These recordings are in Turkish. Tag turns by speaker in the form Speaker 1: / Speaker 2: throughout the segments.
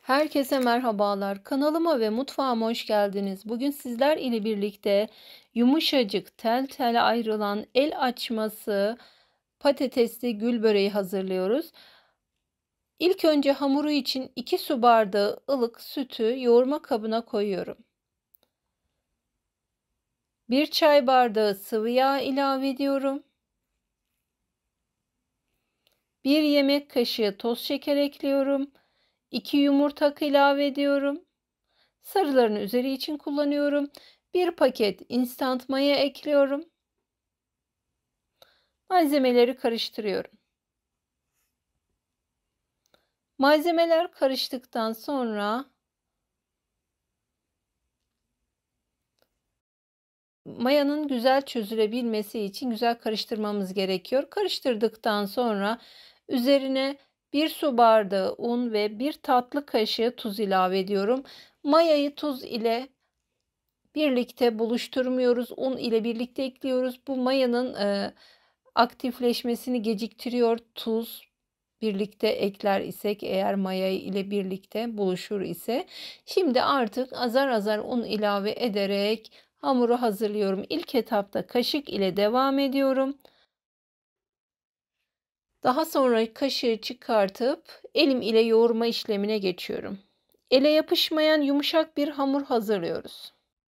Speaker 1: Herkese merhabalar. Kanalıma ve mutfağıma hoş geldiniz. Bugün sizler ile birlikte yumuşacık, tel tel ayrılan el açması patatesli gül böreği hazırlıyoruz. İlk önce hamuru için 2 su bardağı ılık sütü yoğurma kabına koyuyorum. 1 çay bardağı sıvı yağ ilave ediyorum. 1 yemek kaşığı toz şeker ekliyorum. 2 yumurta ilave ediyorum. Sarılarını üzeri için kullanıyorum. 1 paket instant maya ekliyorum. Malzemeleri karıştırıyorum. Malzemeler karıştıktan sonra mayanın güzel çözülebilmesi için güzel karıştırmamız gerekiyor. Karıştırdıktan sonra üzerine 1 su bardağı un ve 1 tatlı kaşığı tuz ilave ediyorum. Mayayı tuz ile birlikte buluşturmuyoruz. Un ile birlikte ekliyoruz. Bu mayanın aktifleşmesini geciktiriyor. Tuz birlikte ekler isek eğer maya ile birlikte buluşur ise. Şimdi artık azar azar un ilave ederek hamuru hazırlıyorum. İlk etapta kaşık ile devam ediyorum. Daha sonra kaşığı çıkartıp elim ile yoğurma işlemine geçiyorum. Ele yapışmayan yumuşak bir hamur hazırlıyoruz.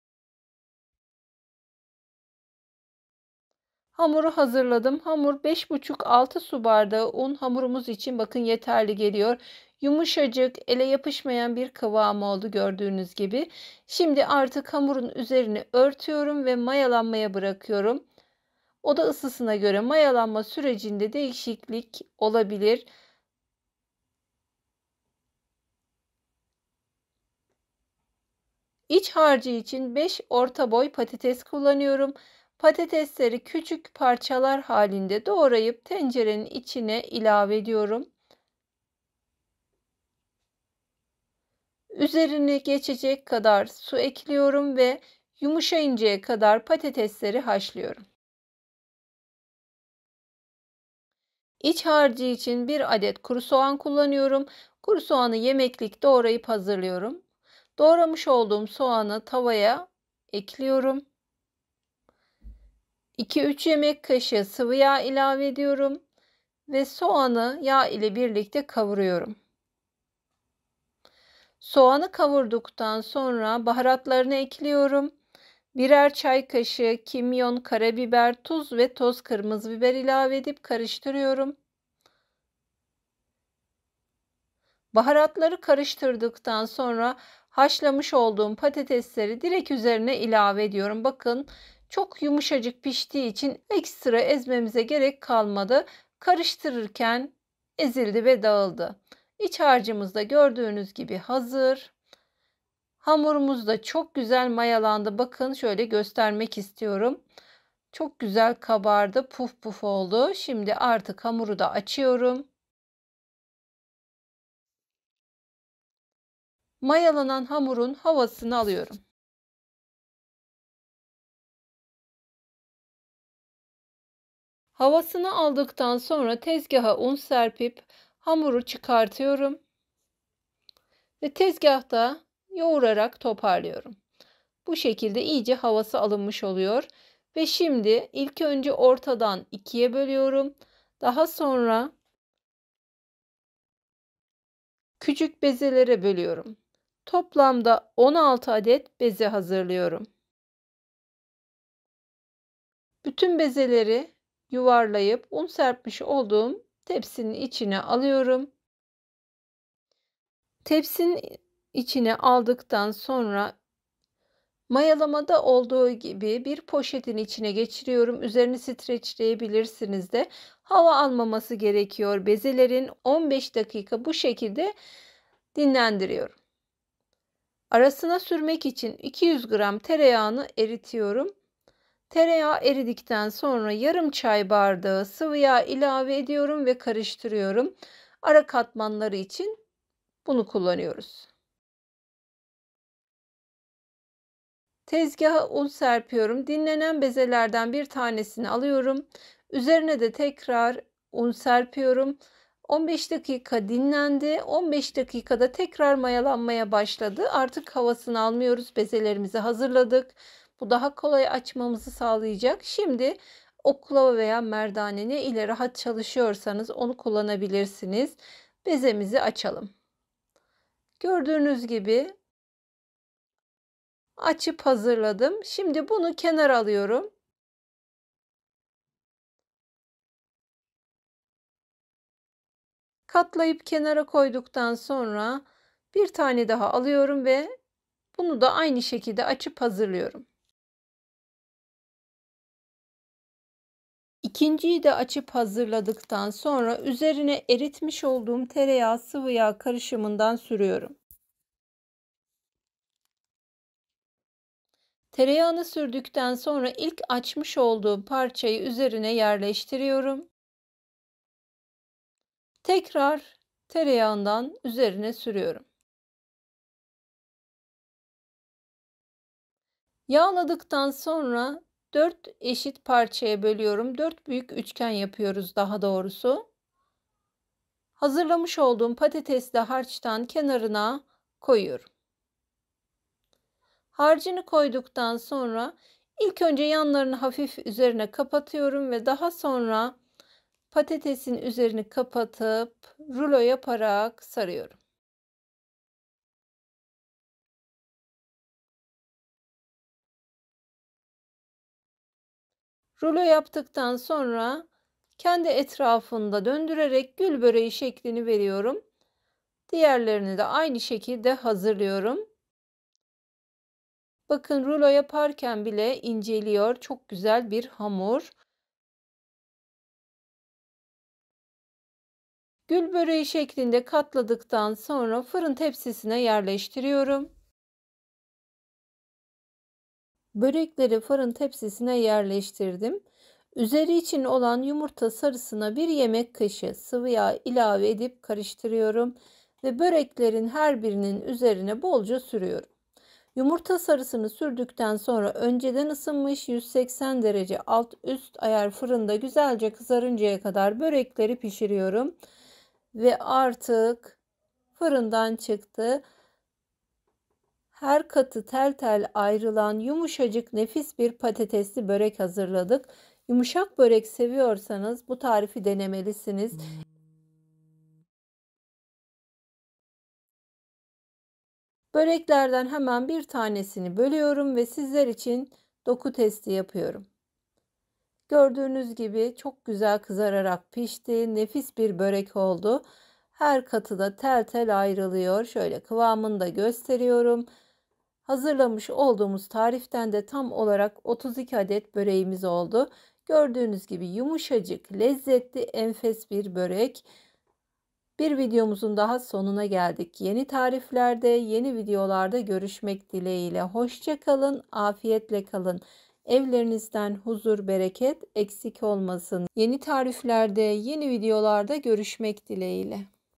Speaker 1: Hamuru hazırladım. Hamur 5,5-6 su bardağı un hamurumuz için bakın yeterli geliyor. Yumuşacık, ele yapışmayan bir kıvam oldu gördüğünüz gibi. Şimdi artık hamurun üzerini örtüyorum ve mayalanmaya bırakıyorum. Oda ısısına göre mayalanma sürecinde değişiklik olabilir. İç harcı için 5 orta boy patates kullanıyorum. Patatesleri küçük parçalar halinde doğrayıp tencerenin içine ilave ediyorum. Üzerine geçecek kadar su ekliyorum ve yumuşayıncaya kadar patatesleri haşlıyorum. İç harcı için 1 adet kuru soğan kullanıyorum. Kuru soğanı yemeklik doğrayıp hazırlıyorum. Doğramış olduğum soğanı tavaya ekliyorum. 2-3 yemek kaşığı sıvı yağ ilave ediyorum ve soğanı yağ ile birlikte kavuruyorum. Soğanı kavurduktan sonra baharatlarını ekliyorum. Birer çay kaşığı kimyon, karabiber, tuz ve toz kırmızı biber ilave edip karıştırıyorum. Baharatları karıştırdıktan sonra haşlamış olduğum patatesleri direkt üzerine ilave ediyorum. Bakın çok yumuşacık piştiği için ekstra ezmemize gerek kalmadı. Karıştırırken ezildi ve dağıldı. İç harcımız da gördüğünüz gibi hazır. Hamurumuz da çok güzel mayalandı. Bakın şöyle göstermek istiyorum. Çok güzel kabardı, puf puf oldu. Şimdi artık hamuru da açıyorum. Mayalanan hamurun havasını alıyorum. Havasını aldıktan sonra tezgaha un serpip hamuru çıkartıyorum ve tezgahta yoğurarak toparlıyorum. Bu şekilde iyice havası alınmış oluyor ve şimdi ilk önce ortadan ikiye bölüyorum. Daha sonra küçük bezelere bölüyorum. Toplamda 16 adet beze hazırlıyorum. Bütün bezeleri yuvarlayıp un serpmiş olduğum tepsinin içine alıyorum. Tepsinin içine aldıktan sonra mayalamada olduğu gibi bir poşetin içine geçiriyorum. Üzerini streçleyebilirsiniz de. Hava almaması gerekiyor. Bezelerin 15 dakika bu şekilde dinlendiriyorum. Arasına sürmek için 200 gram tereyağını eritiyorum. Tereyağı eridikten sonra yarım çay bardağı sıvı yağ ilave ediyorum ve karıştırıyorum. Ara katmanları için bunu kullanıyoruz. Tezgaha un serpiyorum. Dinlenen bezelerden bir tanesini alıyorum. Üzerine de tekrar un serpiyorum. 15 dakika dinlendi. 15 dakikada tekrar mayalanmaya başladı. Artık havasını almıyoruz. Bezelerimizi hazırladık. Bu daha kolay açmamızı sağlayacak. Şimdi oklava veya merdane ne ile rahat çalışıyorsanız onu kullanabilirsiniz. Bezemizi açalım. Gördüğünüz gibi açıp hazırladım. Şimdi bunu kenara alıyorum. Katlayıp kenara koyduktan sonra bir tane daha alıyorum ve bunu da aynı şekilde açıp hazırlıyorum. İkinciyi de açıp hazırladıktan sonra üzerine eritmiş olduğum tereyağı sıvı yağ karışımından sürüyorum. Tereyağını sürdükten sonra ilk açmış olduğum parçayı üzerine yerleştiriyorum. Tekrar tereyağından üzerine sürüyorum. Yağladıktan sonra 4 eşit parçaya bölüyorum. 4 büyük üçgen yapıyoruz daha doğrusu. Hazırlamış olduğum patatesli harçtan kenarına koyuyorum. Harcını koyduktan sonra ilk önce yanlarını hafif üzerine kapatıyorum ve daha sonra patatesin üzerini kapatıp rulo yaparak sarıyorum. Rulo yaptıktan sonra kendi etrafında döndürerek gül böreği şeklini veriyorum. Diğerlerini de aynı şekilde hazırlıyorum. Bakın rulo yaparken bile inceliyor. Çok güzel bir hamur. Gül böreği şeklinde katladıktan sonra fırın tepsisine yerleştiriyorum. Börekleri fırın tepsisine yerleştirdim. Üzeri için olan yumurta sarısına 1 yemek kaşığı sıvı yağ ilave edip karıştırıyorum ve böreklerin her birinin üzerine bolca sürüyorum. Yumurta sarısını sürdükten sonra önceden ısınmış 180 derece alt üst ayar fırında güzelce kızarıncaya kadar börekleri pişiriyorum. Ve artık fırından çıktı. Her katı tel tel ayrılan yumuşacık nefis bir patatesli börek hazırladık. Yumuşak börek seviyorsanız bu tarifi denemelisiniz. Böreklerden hemen bir tanesini bölüyorum ve sizler için doku testi yapıyorum. Gördüğünüz gibi çok güzel kızararak pişti. Nefis bir börek oldu. Her katı da tel tel ayrılıyor. Şöyle kıvamını da gösteriyorum. Hazırlamış olduğumuz tariften de tam olarak 32 adet böreğimiz oldu. Gördüğünüz gibi yumuşacık, lezzetli, enfes bir börek. Bir videomuzun daha sonuna geldik. Yeni tariflerde, yeni videolarda görüşmek dileğiyle. Hoşça kalın, afiyetle kalın. Evlerinizden huzur, bereket eksik olmasın. Yeni tariflerde, yeni videolarda görüşmek dileğiyle.